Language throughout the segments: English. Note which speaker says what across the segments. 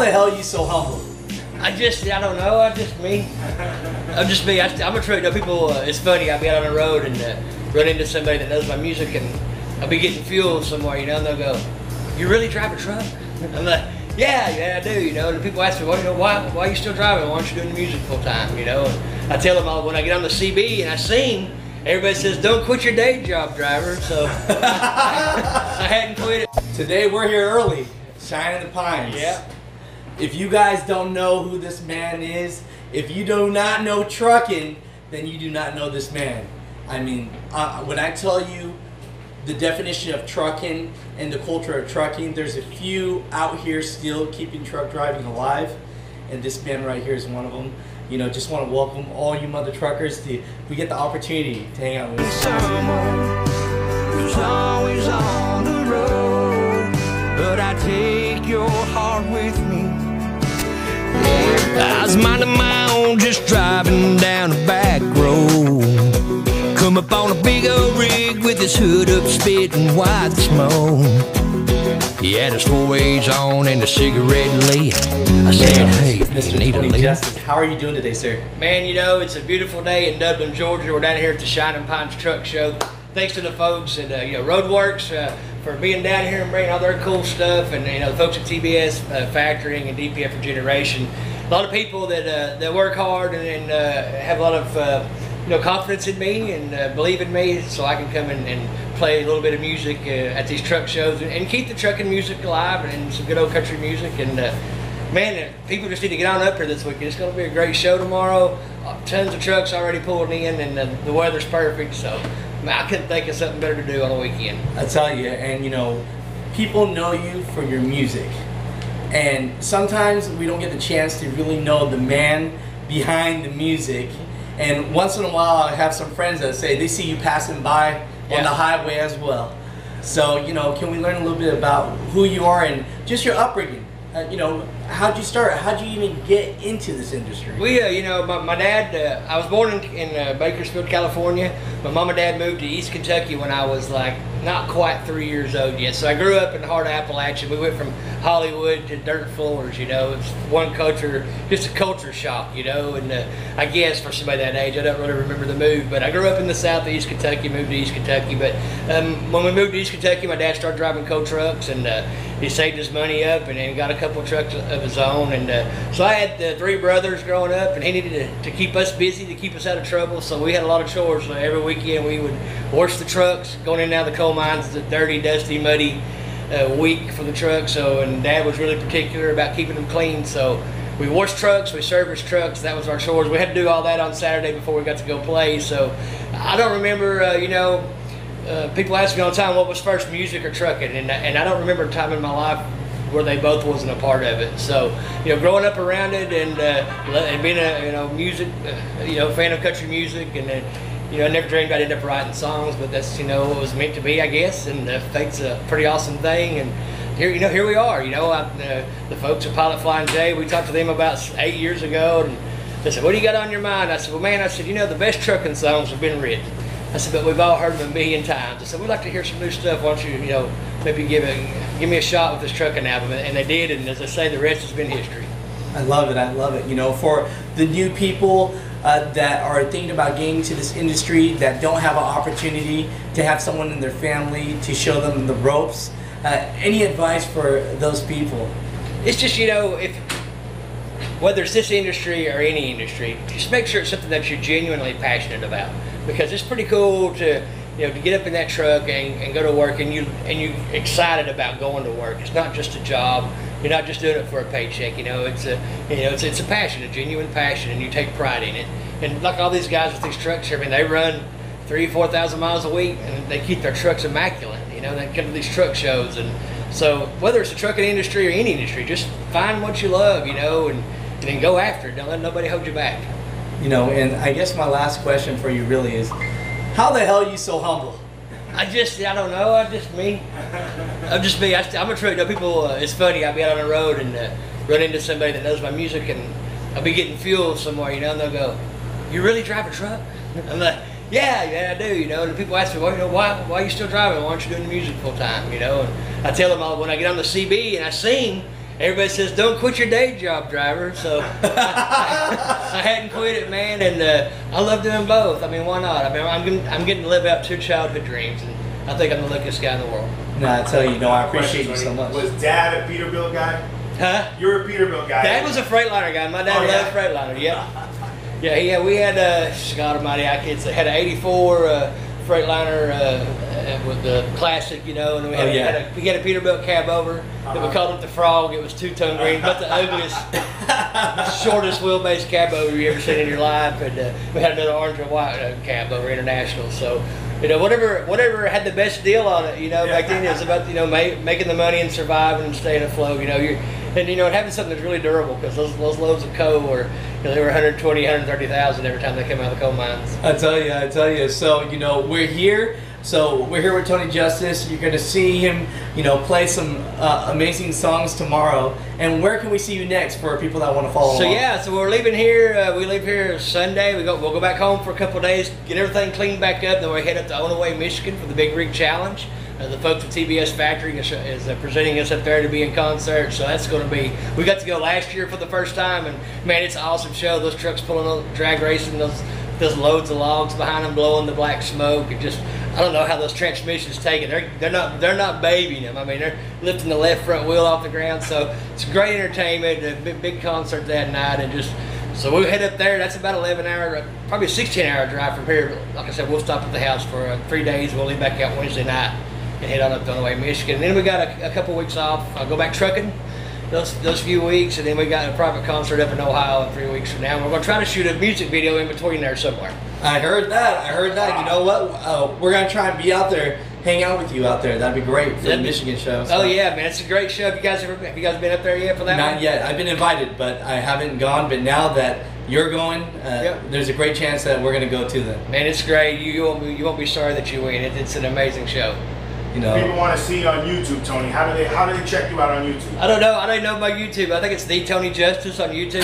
Speaker 1: the hell are you so humble?
Speaker 2: I don't know. I'm just me. I'm just me. I'm a truck. You know, people. It's funny. I'll be out on the road and run into somebody that knows my music, and I'll be getting fuel somewhere, you know, and they'll go, "You really drive a truck?" I'm like, "Yeah, I do." You know, and people ask me, "Well, you know, why are you still driving? Why aren't you doing the music full time?" You know, and I tell them when I get on the CB and I sing, everybody says, "Don't quit your day job, driver." So I hadn't quit it.
Speaker 1: Today we're here early, shining the pines.
Speaker 2: Yeah.
Speaker 1: If you guys don't know who this man is, if you do not know trucking, then you do not know this man. I mean, when I tell you the definition of trucking and the culture of trucking, there's a few out here still keeping truck driving alive, and this man right here is one of them. You know, just want to welcome all you mother truckers. We get the opportunity to hang out with
Speaker 3: someone who's always on the road, but I take your heart with me. I was minding my own, just driving down a back road. Come up on a big old rig with his hood up, spitting white smoke. He had his 4A's on and a cigarette lit. I said, "Hey,
Speaker 1: Mr.
Speaker 3: need a
Speaker 1: Tony
Speaker 3: lead?"
Speaker 1: Justice, how are you doing today, sir?
Speaker 2: Man, you know, it's a beautiful day in Dublin, Georgia. We're down here at the Shining Pines Truck Show. Thanks to the folks at Roadworks for being down here and bringing all their cool stuff, and the folks at TBS Factoring and DPF Regeneration. A lot of people that work hard and have a lot of confidence in me and believe in me, so I can come and play a little bit of music at these truck shows and keep the trucking music alive and some good old country music. And man, people just need to get on up here this weekend. It's going to be a great show tomorrow. Tons of trucks already pulling in, and the weather's perfect. So man, I couldn't think of something better to do on a weekend.
Speaker 1: I tell you, and people know you for your music. And sometimes we don't get the chance to really know the man behind the music. And once in a while, I have some friends that say they see you passing by on the highway as well. So, can we learn a little bit about who you are and just your upbringing? How'd you start? How'd you even get into this industry?
Speaker 2: My dad, I was born in Bakersfield, California. My mom and dad moved to East Kentucky when I was not quite 3 years old yet. So I grew up in the heart of Appalachia. We went from Hollywood to dirt floors, it's one culture, just a culture shock, and I guess for somebody that age, I don't really remember the move, but I grew up in the south of East Kentucky, moved to East Kentucky, but when we moved to East Kentucky, my dad started driving coal trucks, and he saved his money up and then got a couple of trucks of his own, and so I had 3 brothers growing up, and he needed to keep us busy, to keep us out of trouble, so we had a lot of chores. So every weekend we would wash the trucks, going in and out of the coal mines. It's a dirty, dusty, muddy week for the truck, and Dad was really particular about keeping them clean, so we washed trucks, we serviced trucks. That was our chores. We had to do all that on Saturday before we got to go play. So I don't remember, people ask me all the time what was first, music or trucking, and I don't remember a time in my life where they both wasn't a part of it. So growing up around it and being a music fan of country music, and I never dreamed I'd end up writing songs, but that's what was meant to be, I guess. And fate's a pretty awesome thing. And here we are. The folks at Pilot Flying J, we talked to them about 8 years ago, and they said, "What do you got on your mind?" I said, "Well, man," I said, "the best trucking songs have been written." I said, "But we've all heard them a million times." I said, "We'd like to hear some new stuff. Why don't you, maybe give me a shot with this trucking album?" And they did, and as I say, the rest has been history.
Speaker 1: I love it. I love it. For the new people that are thinking about getting into this industry, that don't have an opportunity to have someone in their family to show them the ropes, any advice for those people?
Speaker 2: It's just, whether it's this industry or any industry, just make sure it's something that you're genuinely passionate about, because it's pretty cool to get up in that truck and go to work, and you're excited about going to work. It's not just a job. You're not just doing it for a paycheck. It's a passion, a genuine passion, and you take pride in it. And like all these guys with these trucks, they run 3,000-4,000 miles a week, and they keep their trucks immaculate. They come to these truck shows, and so whether it's the trucking industry or any industry, just find what you love, and then go after it. Don't let nobody hold you back.
Speaker 1: And I guess my last question for you really is, how the hell are you so humble?
Speaker 2: I don't know. I'm just me. I'm a truck. People, it's funny. I'll be out on the road and run into somebody that knows my music, and I'll be getting fuel somewhere, and they'll go, "You really drive a truck?" I'm like, yeah, I do, and people ask me, "Well, why are you still driving? Why aren't you doing the music full time?" And I tell them when I get on the CB and I sing, everybody says, don't quit your day job, driver. So I hadn't quit it, man, and I love doing both. I mean, why not? I mean, I'm getting to live out 2 childhood dreams, and I think I'm the luckiest guy in the world.
Speaker 1: No, I tell you, I appreciate you so much.
Speaker 4: Was Dad a Peterbilt guy?
Speaker 2: Huh?
Speaker 4: You're a Peterbilt guy.
Speaker 2: Dad was a Freightliner guy. My dad loved Freightliner. Yeah, we had God Almighty, I can't say, had an '84 Freightliner with the classic, you know, and we had we had a Peterbilt cab over that we called it the Frog. It was 2-tone green, but the ugliest, shortest wheelbase cab over you ever seen in your life. And we had another orange and white cab over International. So, you know, whatever had the best deal on it, you know, back then it was about, you know, making the money and surviving and staying afloat. You know, and you know, having something that's really durable, because those loads of coal were, you know, they were 120, 130,000 every time they came out of the coal mines.
Speaker 1: I tell you. So, you know, we're here. So we're here with Tony Justice. You're going to see him, you know, play some amazing songs tomorrow. And where can we see you next for people that want to follow along?
Speaker 2: So we're leaving here. We leave here Sunday. We'll go back home for a couple of days, get everything cleaned back up. Then we head up to Onaway, Michigan for the Big Rig Challenge. The folks at TBS Factory is presenting us up there to be in concert. So that's going to be. We got to go last year for the first time, and man, it's an awesome show. Those trucks pulling on drag racing, those loads of logs behind them blowing the black smoke. It just, I don't know how those transmissions take it. They're not babying them. I mean, they're lifting the left front wheel off the ground. So it's great entertainment. A big concert that night, and just so we'll head up there. That's about 11-hour, probably a 16-hour drive from here. Like I said, we'll stop at the house for 3 days. We'll leave back out Wednesday night and head on up to Onaway, Michigan. And then we got a couple weeks off. I'll go back trucking those few weeks, and then we got a private concert up in Ohio in 3 weeks from now. We're going to try to shoot a music video in between there somewhere.
Speaker 1: I heard that. You know what? We're going to try and be out there, hang out with you out there. That'd be great for the Michigan show. So.
Speaker 2: Oh yeah, man, it's a great show. Have you guys been up there yet for that?
Speaker 1: Not yet. I've been invited, but I haven't gone. But now that you're going, there's a great chance that we're going to go to them.
Speaker 2: Man, it's great. You won't be sorry that you went. It's an amazing show.
Speaker 1: You know,
Speaker 4: people want to see you on YouTube, Tony. How do they check you out on YouTube?
Speaker 2: I don't know about YouTube. I think it's the Tony Justice on YouTube.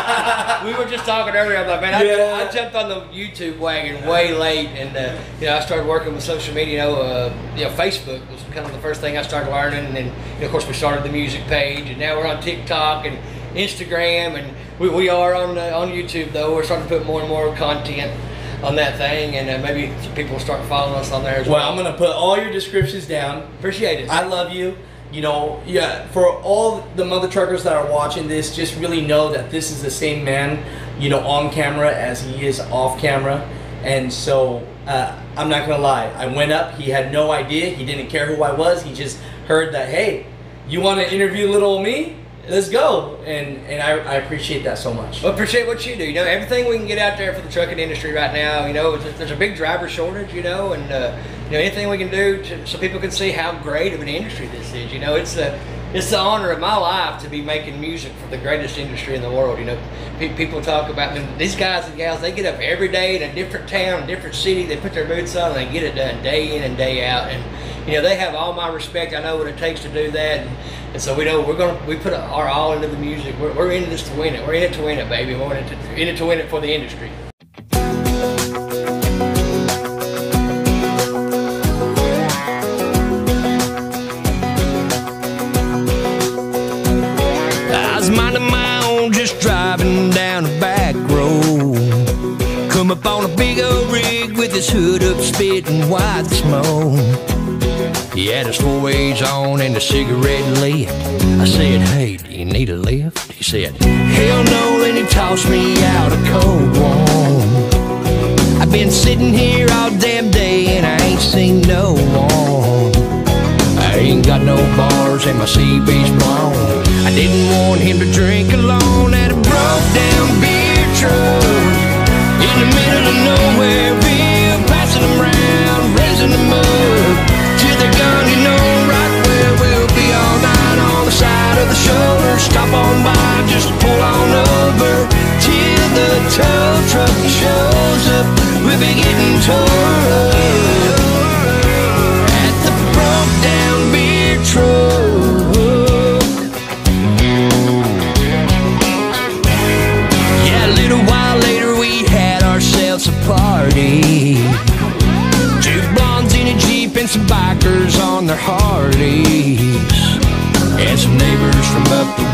Speaker 2: We were just talking earlier. I'm like, man, I jumped on the YouTube wagon way late, and you know, I started working with social media. You know, Facebook was kind of the first thing I started learning, and then, you know, of course, we started the music page, and now we're on TikTok and Instagram, and we are on YouTube though. We're starting to put more and more content on that thing, and maybe people will start following us on there as well.
Speaker 1: Well, I'm going to put all your descriptions down.
Speaker 2: Appreciate it.
Speaker 1: I love you. You know, for all the mother truckers that are watching this, just really know that this is the same man, you know, on camera as he is off camera. And so, I'm not going to lie. I went up. He had no idea. He didn't care who I was. He just heard that, hey, you want to interview little old me? Let's go, and I appreciate that so much.
Speaker 2: Well, appreciate what you do. You know, everything we can get out there for the trucking industry right now. You know, there's a big driver shortage. You know, and you know, anything we can do so people can see how great of an industry this is. You know, it's the honor of my life to be making music for the greatest industry in the world. You know, people talk about these guys and gals. They get up every day in a different town, a different city. They put their boots on and they get it done day in and day out. And you know, they have all my respect. I know what it takes to do that. And so we know we put our all into the music. We're in this to win it. We're in it to win it, baby. We're in it to win it for the industry.
Speaker 3: I was minding my own, just driving down a back road. Come up on a big old rig with his hood up, spitting white smoke. He had his 4-ways on and a cigarette lit. I said, hey, do you need a lift? He said, hell no, and he tossed me out a cold one. I've been sitting here all damn day and I ain't seen no one. I ain't got no bars and my CB's blown. I didn't want him to drink alone at a broke down beer truck in the middle of nowhereville, passing them round, raising them up. They're gone, you know, right where we'll be all night on the side of the shoulder. Stop on by, just pull on over till the tow truck shows up. We'll be getting tore up at the broke down beer truck. Yeah, a little while later we had ourselves a party. Two blondes in a Jeep and some bikers on their Harleys, and some neighbors from up the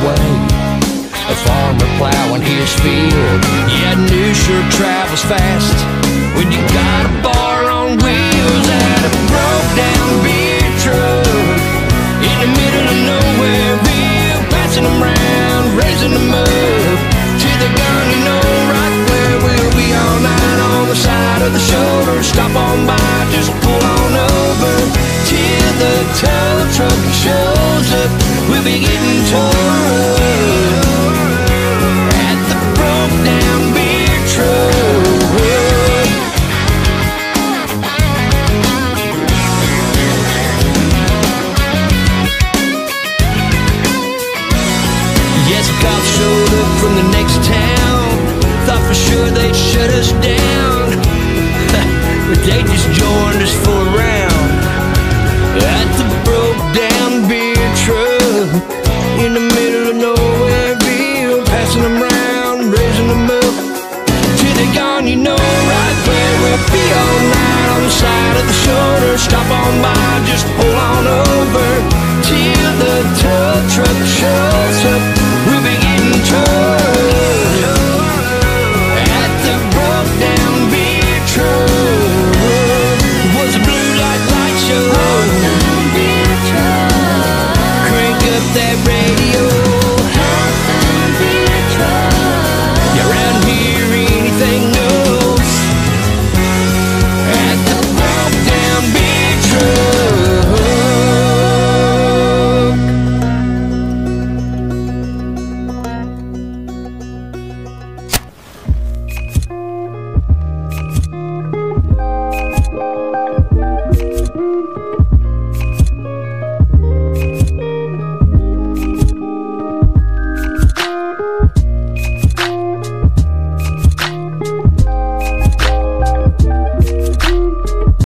Speaker 3: Bakersfield. Yeah, news sure travels fast when you got a bar on wheels and a broke down beer truck in the middle of Nowhereville, passing them round, raising them up to the gun, you know, right where we'll be all night on the side of the shoulder. Stop on by, just pull on over till the tow truck shows up. We'll be getting towed at the broke down beer truck. Yes, cops showed up from the next town. Thought for sure they'd shut us down, but they just joined us for a round at the broke down beer truck in the